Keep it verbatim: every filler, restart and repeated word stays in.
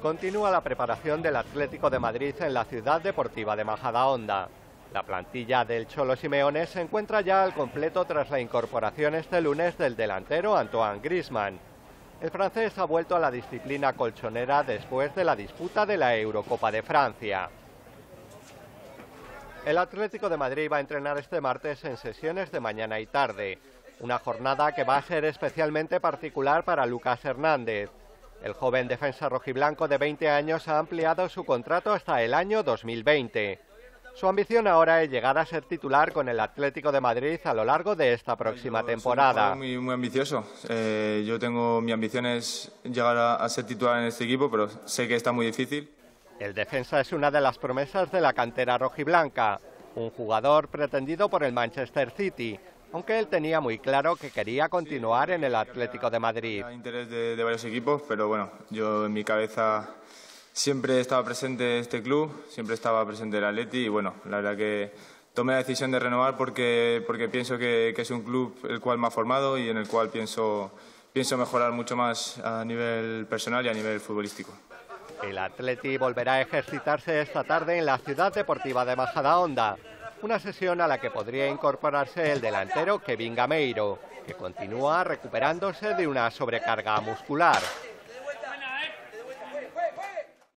Continúa la preparación del Atlético de Madrid en la ciudad deportiva de Majadahonda. La plantilla del Cholo Simeone se encuentra ya al completo tras la incorporación este lunes del delantero Antoine Griezmann. El francés ha vuelto a la disciplina colchonera después de la disputa de la Eurocopa de Francia. El Atlético de Madrid va a entrenar este martes en sesiones de mañana y tarde, una jornada que va a ser especialmente particular para Lucas Hernández. El joven defensa rojiblanco de veinte años ha ampliado su contrato hasta el año dos mil veinte. Su ambición ahora es llegar a ser titular con el Atlético de Madrid a lo largo de esta próxima yo temporada. Soy muy, muy ambicioso. Eh, yo tengo mi ambición es llegar a, a ser titular en este equipo, pero sé que está muy difícil. El defensa es una de las promesas de la cantera rojiblanca, un jugador pretendido por el Manchester City, aunque él tenía muy claro que quería continuar en el Atlético de Madrid. Hay interés de, de varios equipos, pero bueno, yo en mi cabeza siempre estaba presente este club, siempre estaba presente el Atleti y bueno, la verdad que tomé la decisión de renovar porque, porque pienso que, que es un club el cual me ha formado y en el cual pienso, pienso mejorar mucho más a nivel personal y a nivel futbolístico. El Atleti volverá a ejercitarse esta tarde en la ciudad deportiva de Majadahonda, una sesión a la que podría incorporarse el delantero Kevin Gameiro, que continúa recuperándose de una sobrecarga muscular.